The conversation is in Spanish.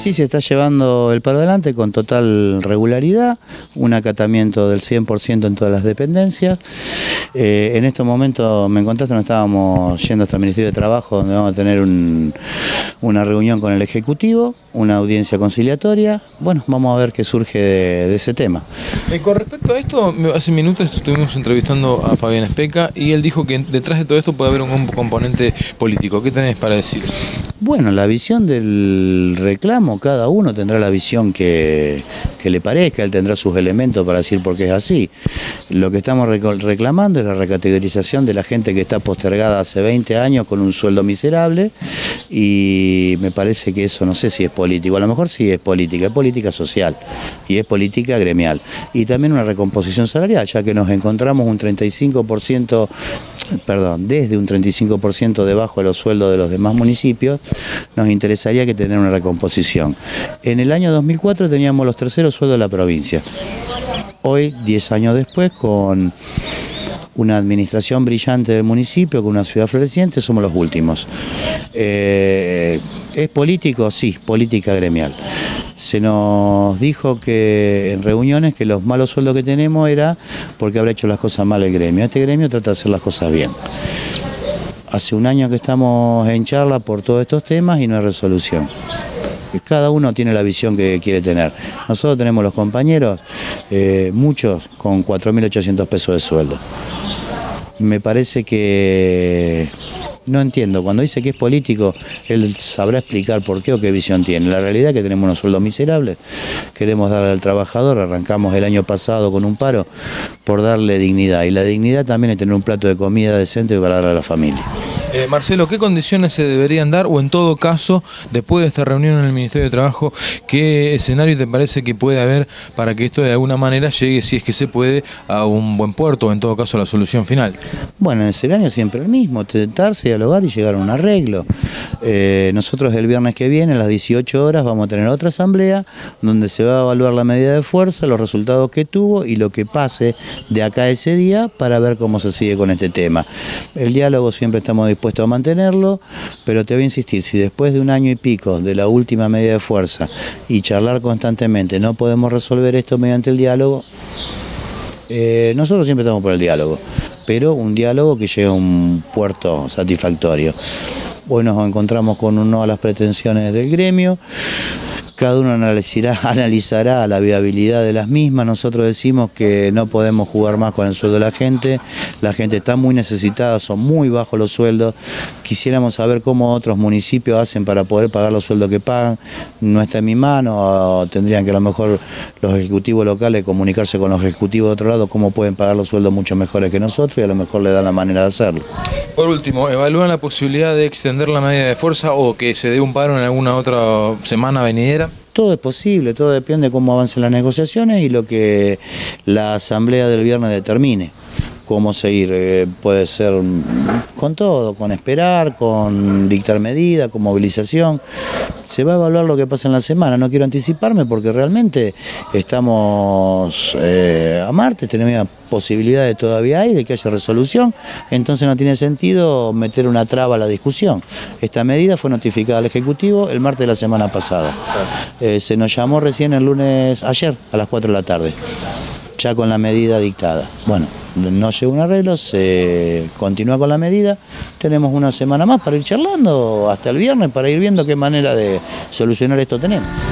Sí, se está llevando el paro adelante con total regularidad, un acatamiento del 100% en todas las dependencias. En estos momentos me encontraste, nos estábamos yendo hasta el Ministerio de Trabajo, donde vamos a tener una reunión con el Ejecutivo, una audiencia conciliatoria. Bueno, vamos a ver qué surge de ese tema. Con respecto a esto, hace minutos estuvimos entrevistando a Fabián Especa y él dijo que detrás de todo esto puede haber un componente político. ¿Qué tenés para decir? Bueno, la visión del reclamo, cada uno tendrá la visión que le parezca, él tendrá sus elementos para decir por qué es así. Lo que estamos reclamando es la recategorización de la gente que está postergada hace 20 años con un sueldo miserable, y me parece que eso, no sé si es político, a lo mejor sí es política social y es política gremial. Y también una recomposición salarial, ya que nos encontramos un 35%, desde un 35% debajo de los sueldos de los demás municipios, nos interesaría que tener una recomposición. En el año 2004 teníamos los terceros sueldos de la provincia. Hoy, 10 años después, con una administración brillante del municipio, con una ciudad floreciente, somos los últimos. ¿Es político? Sí, política gremial. Se nos dijo que en reuniones que los malos sueldos que tenemos era porque habrá hecho las cosas mal el gremio. Este gremio trata de hacer las cosas bien. Hace un año que estamos en charla por todos estos temas y no hay resolución. Cada uno tiene la visión que quiere tener. Nosotros tenemos los compañeros, muchos con 4.800 pesos de sueldo. Me parece que... No entiendo, cuando dice que es político, él sabrá explicar por qué o qué visión tiene. La realidad es que tenemos unos sueldos miserables, queremos darle al trabajador, arrancamos el año pasado con un paro por darle dignidad, y la dignidad también es tener un plato de comida decente para darle a la familia. Marcelo, ¿qué condiciones se deberían dar, o en todo caso, después de esta reunión en el Ministerio de Trabajo, qué escenario te parece que puede haber para que esto de alguna manera llegue, si es que se puede, a un buen puerto, o en todo caso a la solución final? Bueno, el escenario siempre el mismo, sentarse, dialogar y llegar a un arreglo. Nosotros el viernes que viene, a las 18 horas, vamos a tener otra asamblea donde se va a evaluar la medida de fuerza, los resultados que tuvo y lo que pase de acá a ese día, para ver cómo se sigue con este tema. El diálogo siempre estamos dispuestos a mantenerlo, pero te voy a insistir, si después de un año y pico de la última medida de fuerza y charlar constantemente no podemos resolver esto mediante el diálogo, nosotros siempre estamos por el diálogo, pero un diálogo que llegue a un puerto satisfactorio. Hoy nos encontramos con un no a las pretensiones del gremio. Cada uno analizará la viabilidad de las mismas. Nosotros decimos que no podemos jugar más con el sueldo de la gente está muy necesitada, son muy bajos los sueldos. Quisiéramos saber cómo otros municipios hacen para poder pagar los sueldos que pagan. No está en mi mano, tendrían que a lo mejor los ejecutivos locales comunicarse con los ejecutivos de otro lado cómo pueden pagar los sueldos mucho mejores que nosotros, y a lo mejor le dan la manera de hacerlo. Por último, ¿evalúan la posibilidad de extender la medida de fuerza o que se dé un paro en alguna otra semana venidera? Todo es posible, todo depende de cómo avancen las negociaciones y lo que la asamblea del viernes determine. Cómo seguir, puede ser con todo, con esperar, con dictar medidas, con movilización. Se va a evaluar lo que pasa en la semana, no quiero anticiparme porque realmente estamos a martes, tenemos posibilidades todavía hay de que haya resolución, entonces no tiene sentido meter una traba a la discusión. Esta medida fue notificada al Ejecutivo el martes de la semana pasada. Se nos llamó recién ayer a las 4 de la tarde, ya con la medida dictada. Bueno, no llegó un arreglo, se continúa con la medida, tenemos una semana más para ir charlando hasta el viernes, para ir viendo qué manera de solucionar esto tenemos.